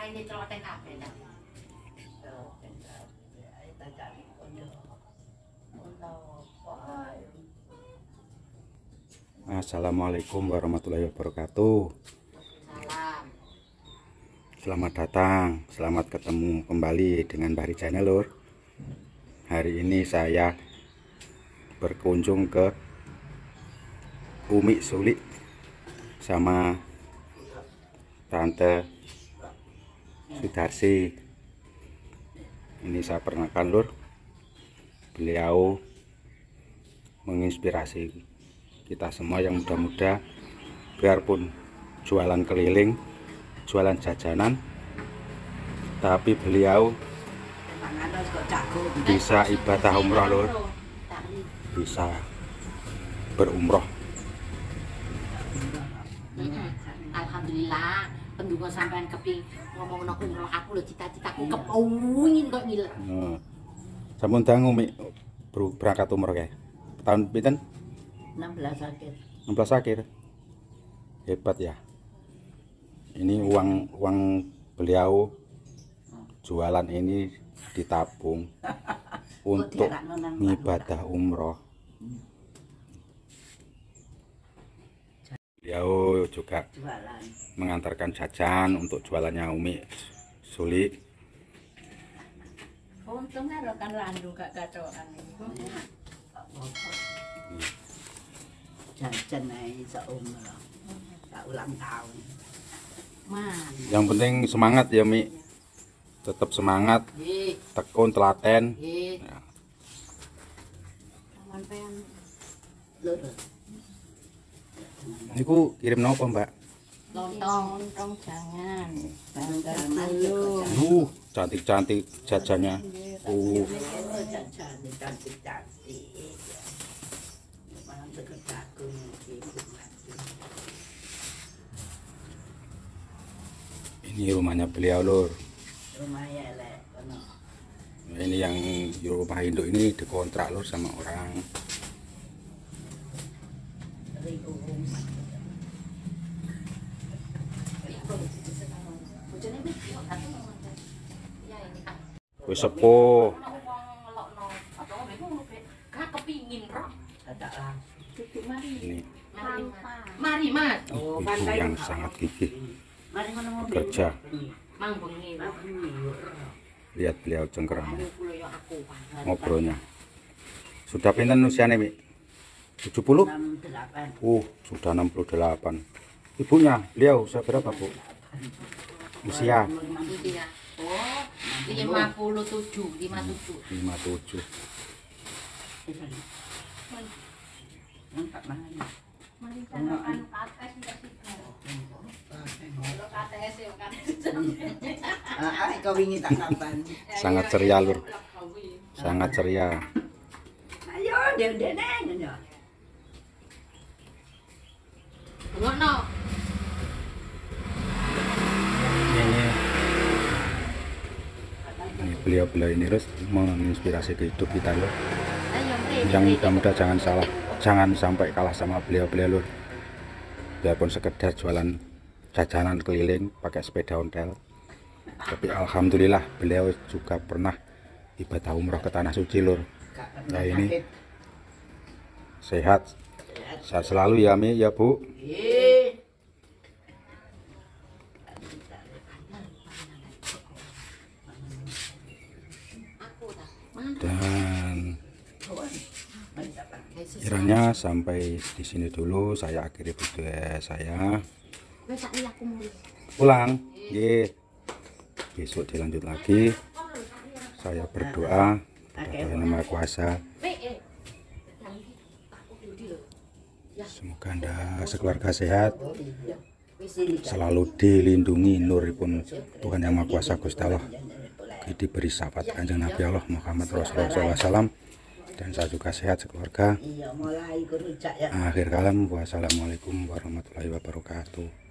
ini celoteh kabeh ta. Assalamualaikum warahmatullahi wabarakatuh. Salam. Selamat datang, selamat ketemu kembali dengan Bahri Channel lur. Hari ini saya berkunjung ke Umi Sulik sama Tante Sudarsi. Ini saya perkenalkan lur, beliau menginspirasi kita semua yang muda-muda, biarpun jualan keliling, jualan jajanan, tapi beliau bisa ibadah umroh lur, bisa berumroh. Alhamdulillah, pendukung sampean keping ngomong umroh aku lho, cita-citaku kepengin kok gila. Sampun dangu Umi berangkat umroh kae. Tahun pinten? 16 akhir. 16 akhir. Hebat ya. Ini uang beliau jualan ini ditabung untuk ibadah umroh. Beliau juga mengantarkan jajan untuk jualannya Umi Sulik. Untung karo kan randu gak kacokan. Jajan ae seumur tak ulang tahun. Man. Yang penting semangat ya Mi, tetap semangat, tekun telaten. Ya. Sampean Lur. Niku kirim nopo Mbak? lontong jangan. Cantik-cantik jajannya. Jajan cantik-cantik. Ini rumahnya beliau lur. Rumahnya lek kono. Ini yang di rumah induk ini dikontrak lur sama orang. Wis sepuh. Ini Mari, Mas. ibu yang sangat gigih bekerja. Mang bengi. Lihat beliau cengkerang ngobrolnya. Sudah pinten usianya Mi? 70? 68. Sudah 68. Ibunya beliau usia berapa Bu? Usia Usia. Oh, 57, 57. 57. Mantap banget. Mari kan KTS tidak sih. Kalau KTS ya kan. Kau ingin tak kapan? Sangat ceria lur. Sangat ceria. Ayo, dia neng ya. Ngono. Ini beliau ini terus menginspirasi ke hidup kita lur. Yang muda-muda jangan sampai kalah sama beliau lur. Biarpun sekedar jualan jajanan keliling pakai sepeda ontel, tapi alhamdulillah beliau juga pernah ibadah umroh ke tanah suci lur. Nah ini sehat selalu ya Mi ya Bu. Dan kiranya sampai di sini dulu saya akhiri video saya. Pulang, besok dilanjut lagi. Saya berdoa kepada Yang Maha Kuasa. Semoga Anda sekeluarga sehat, selalu dilindungi nuripun Tuhan Yang Maha Kuasa Gusti Allah, diberi syafaat Kanjeng Nabi Allah Muhammad Rasulullah SAW, dan saya juga sehat sekeluarga. Akhir kalam, wassalamualaikum warahmatullahi wabarakatuh.